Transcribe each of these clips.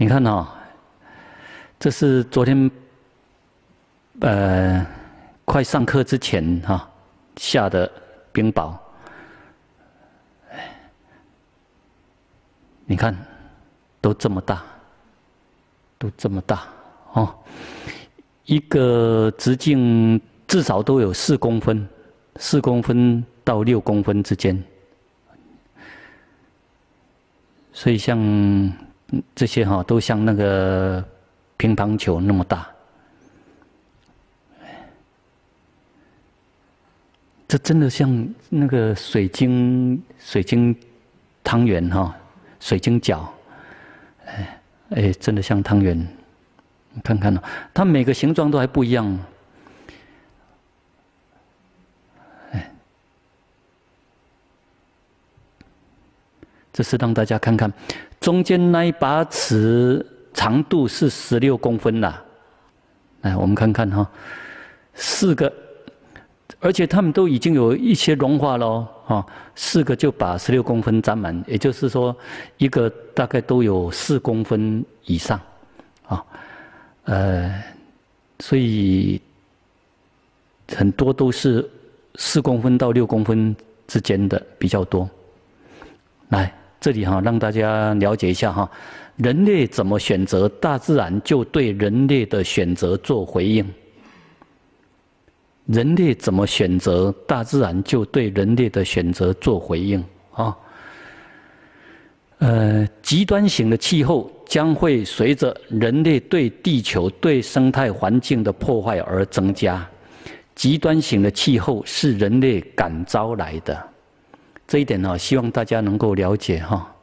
你看哦，这是昨天快上课之前哈下的冰雹。你看，都这么大，都这么大哦，一个直径至少都有4公分，4公分到6公分之间。所以像这些哈，都像那个乒乓球那么大。这真的像那个水晶汤圆哈，水晶饺，真的像汤圆。你看看哦，它每个形状都还不一样。这是让大家看看，中间那一把尺长度是16公分啦。来，我们看看哈，4个，而且它们都已经有一些融化了哦，4个就把16公分占满，也就是说，一个大概都有4公分以上，所以很多都是4公分到6公分之间的比较多。来。这里哈，让大家了解一下哈，人类怎么选择，大自然就对人类的选择做回应。人类怎么选择，大自然就对人类的选择做回应啊。极端型的气候将会随着人类对地球、对生态环境的破坏而增加。极端型的气候是人类感召来的。这一点呢，希望大家能够了解哈。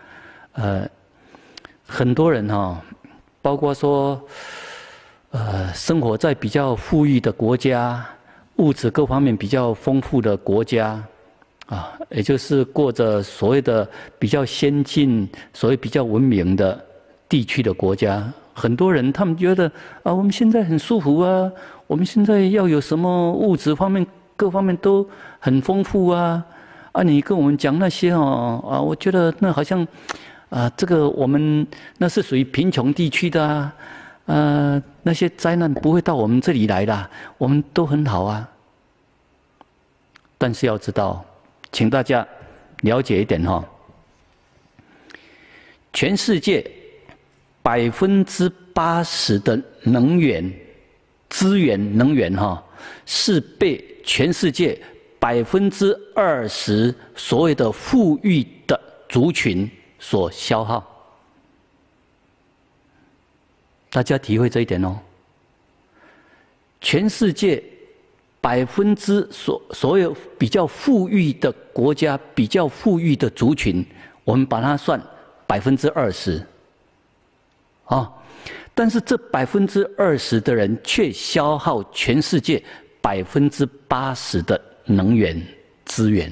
很多人哈，包括说，生活在比较富裕的国家，物质各方面比较丰富的国家，也就是过着所谓的比较先进、所谓比较文明的地区的国家，很多人他们觉得我们现在很舒服啊，我们现在要有什么物质方面各方面都很丰富啊。你跟我们讲那些我觉得那好像，这个我们那是属于贫穷地区的那些灾难不会到我们这里来的，我们都很好啊。但是要知道，请大家了解一点哈，全世界80%的能源资源能源是被全世界20%所谓的富裕的族群所消耗，大家体会这一点哦。全世界所有比较富裕的国家、比较富裕的族群，我们把它算20%但是这20%的人却消耗全世界80%的能源资源，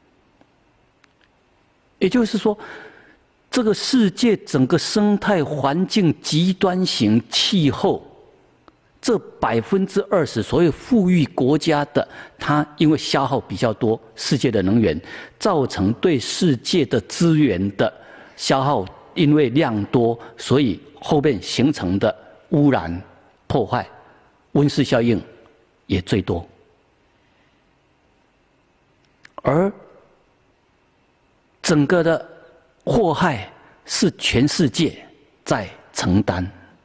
也就是说，这个世界整个生态环境极端型气候，这20%所有富裕国家的，它因为消耗比较多世界的能源，造成对世界的资源的消耗，因为量多，所以后面形成的污染、破坏、温室效应也最多。而整个的祸害是全世界在承担，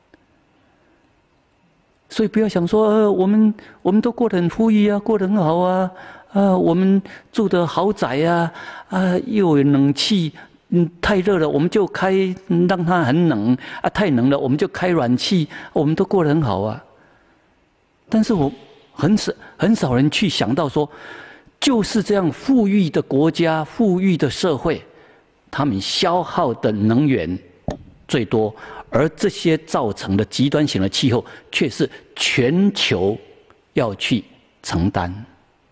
所以不要想说我们都过得很富裕啊，过得很好啊，我们住的豪宅啊，又有冷气，太热了我们就开让它很冷太冷了我们就开暖气，我们都过得很好啊。但是我很少人去想到说，就是这样富裕的国家、富裕的社会，他们消耗的能源最多，而这些造成的极端型的气候，却是全球要去承担。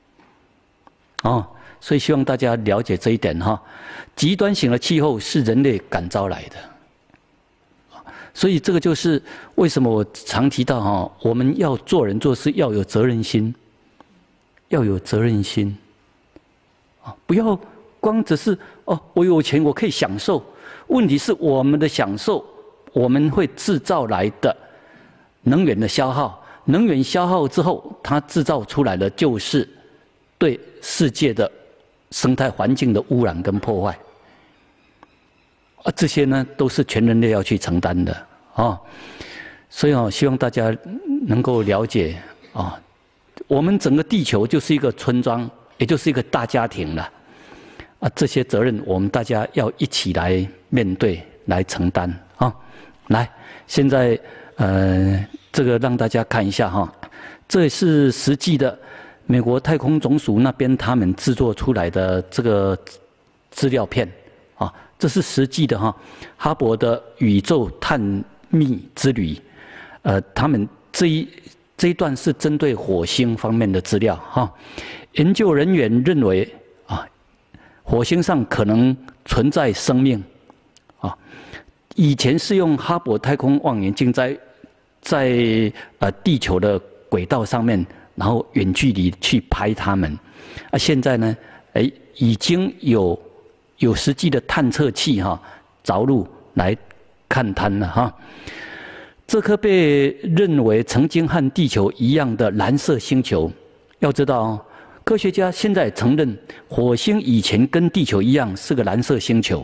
所以希望大家了解这一点哈。极端型的气候是人类感召来的，所以这个就是为什么我常提到我们要做人做事要有责任心。要有责任心，不要光只是我有钱我可以享受。问题是我们的享受， 我们会制造来的能源的消耗，能源消耗之后，它制造出来的就是对世界的生态环境的污染跟破坏。这些呢都是全人类要去承担的啊。所以希望大家能够了解啊，我们整个地球就是一个村庄，也就是一个大家庭了。这些责任我们大家要一起来面对、来承担啊！来，现在这个让大家看一下哈，这是实际的美国太空总署那边他们制作出来的这个资料片啊，这是实际的哈，哈勃的宇宙探秘之旅，他们这一段是针对火星方面的资料哈，研究人员认为。火星上可能存在生命，以前是用哈勃太空望远镜在地球的轨道上面，然后远距离去拍它们，现在呢，已经有实际的探测器着陆来看它了哈。这颗被认为曾经和地球一样的蓝色星球，要知道科学家现在承认，火星以前跟地球一样是个蓝色星球，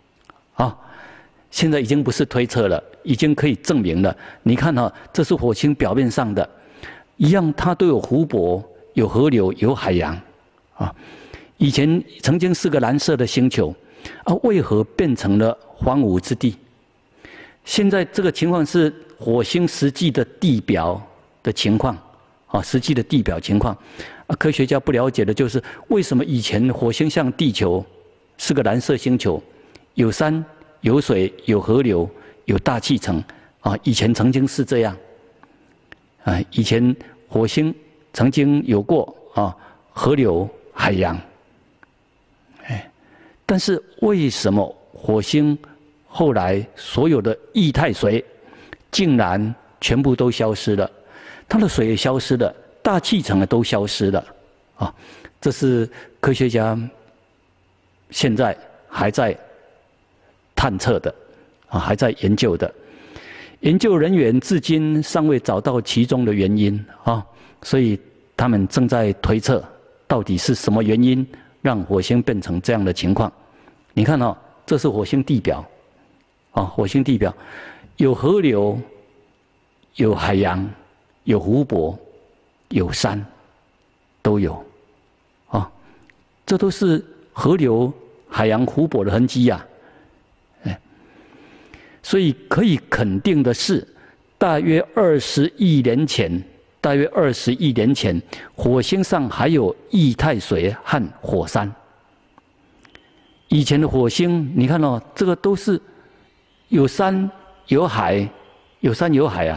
现在已经不是推测了，已经可以证明了。你看这是火星表面上的，一样它都有湖泊、有河流、有海洋，以前曾经是个蓝色的星球，为何变成了荒芜之地？现在这个情况是火星实际的地表的情况，实际的地表情况。科学家不了解的就是为什么以前火星像地球是个蓝色星球，有山、有水、有河流、有大气层以前曾经是这样以前火星曾经有过河流、海洋，但是为什么火星后来所有的液态水竟然全部都消失了？它的水也消失了。大气层都消失了这是科学家现在还在探测的还在研究的。研究人员至今尚未找到其中的原因所以他们正在推测到底是什么原因让火星变成这样的情况。你看这是火星地表火星地表有河流、有海洋、有湖泊。有山，都有，这都是河流、海洋、湖泊的痕迹呀，所以可以肯定的是，大约20亿年前，火星上还有液态水和火山。以前的火星，你看这个都是有山有海，有山有海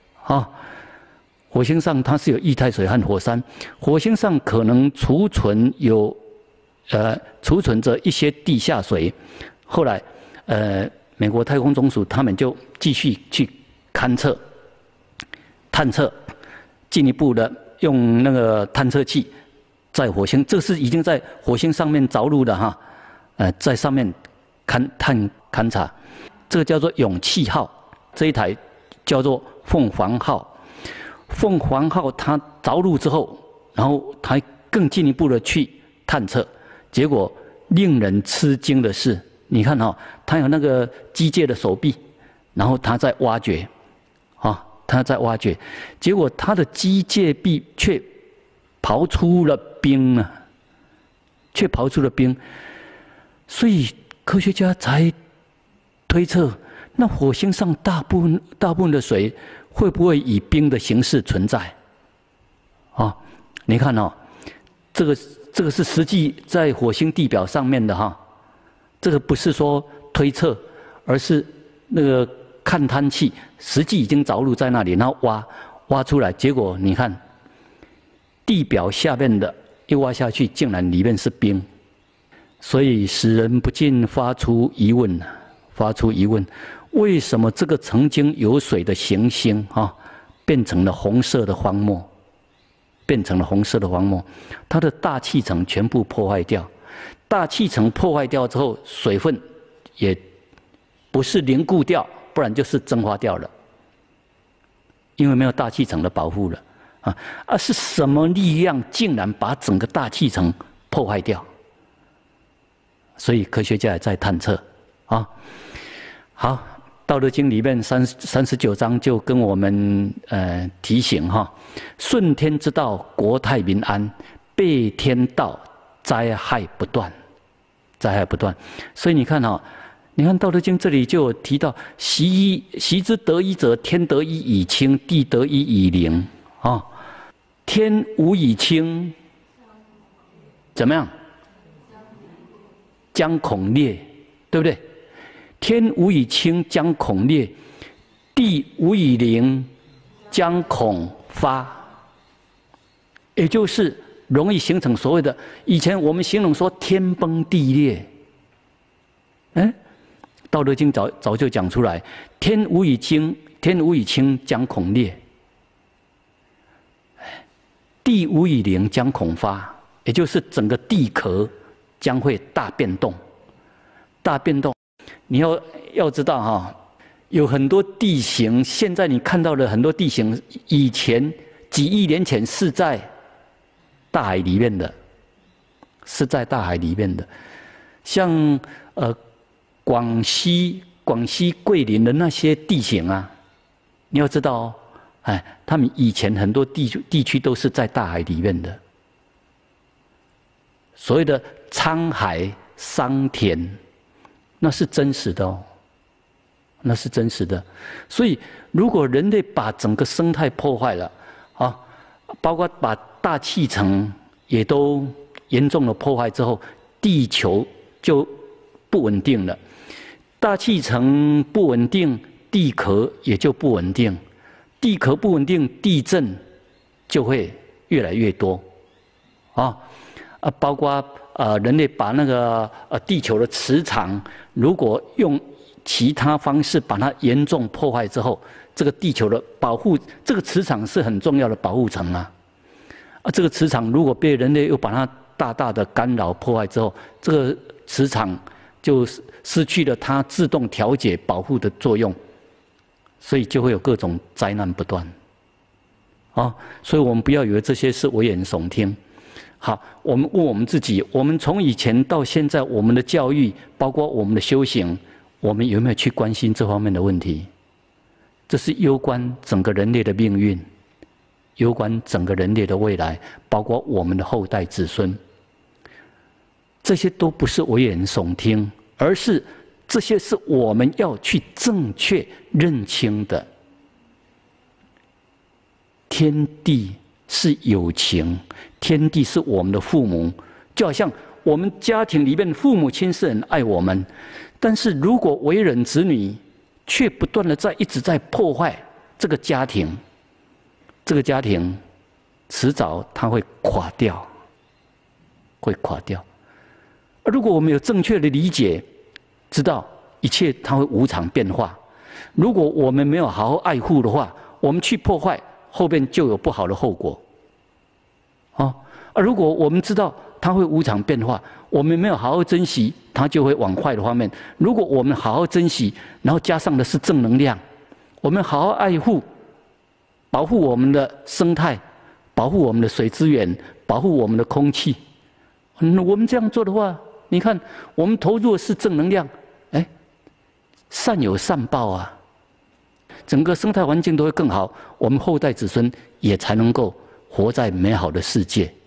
火星上它是有液态水和火山，火星上可能储存着一些地下水。后来，美国太空总署他们就继续去探测，进一步的用那个探测器在火星，这是已经在火星上面着陆的在上面勘察，这个叫做勇气号，这一台叫做凤凰号。凤凰号它着陆之后，然后它更进一步的去探测，结果令人吃惊的是，你看它有那个机械的手臂，然后它在挖掘，结果它的机械臂却刨出了冰所以科学家才推测，那火星上大部分的水会不会以冰的形式存在？你看这个是实际在火星地表上面的这个不是说推测，而是那个勘探器实际已经着陆在那里，然后挖出来，结果你看地表下面的一挖下去，竟然里面是冰，所以使人不禁发出疑问。为什么这个曾经有水的行星变成了红色的荒漠？它的大气层全部破坏掉。大气层破坏掉之后，水分也不是凝固掉， 不然就是蒸发掉了，因为没有大气层的保护了是什么力量竟然把整个大气层破坏掉？所以科学家也在探测好，《道德经》里面39章就跟我们提醒顺天之道，国泰民安；背天道，灾害不断。灾害不断。所以你看你看《道德经》这里就有提到：习之得一者，天得一以清，地得一以灵天无以清，怎么样？将恐裂，对不对？天无以清，将恐裂；地无以灵，将恐发。也就是容易形成所谓的以前我们形容说天崩地裂，《道德经》早就讲出来，天无以清，将恐裂；地无以灵，将恐发。也就是整个地壳将会大变动，大变动。你要知道有很多地形，现在你看到的很多地形，以前几亿年前是在大海里面的，像广西桂林的那些地形你要知道他们以前很多地区都是在大海里面的。所谓的沧海桑田，那是真实的那是真实的。所以，如果人类把整个生态破坏了包括把大气层也都严重的破坏之后，地球就不稳定了。大气层不稳定，地壳也就不稳定。地壳不稳定，地震就会越来越多包括人类把那个地球的磁场，如果用其他方式把它严重破坏之后，这个地球的保护，这个磁场是很重要的保护层这个磁场如果被人类又把它大大的干扰破坏之后，这个磁场就失去了它自动调节保护的作用，所以就会有各种灾难不断所以我们不要以为这些是危言耸听。好，我们问我们自己，我们从以前到现在，我们的教育，包括我们的修行，我们有没有去关心这方面的问题？这是攸关整个人类的命运，攸关整个人类的未来，包括我们的后代子孙。这些都不是危言耸听，而是这些是我们要去正确认清的。天地是有情，天地是我们的父母，就好像我们家庭里面父母亲是很爱我们，但是如果为人子女却不断的一直在破坏这个家庭，这个家庭迟早它会垮掉，会垮掉。如果我们有正确的理解，知道一切它会无常变化，如果我们没有好好爱护的话，我们去破坏，后面就有不好的后果。如果我们知道它会无常变化，我们没有好好珍惜，它就会往坏的方面。如果我们好好珍惜，然后加上的是正能量，我们好好爱护，保护我们的生态，保护我们的水资源，保护我们的空气。我们这样做的话，你看我们投入的是正能量，善有善报整个生态环境都会更好，我们后代子孙也才能够活在美好的世界。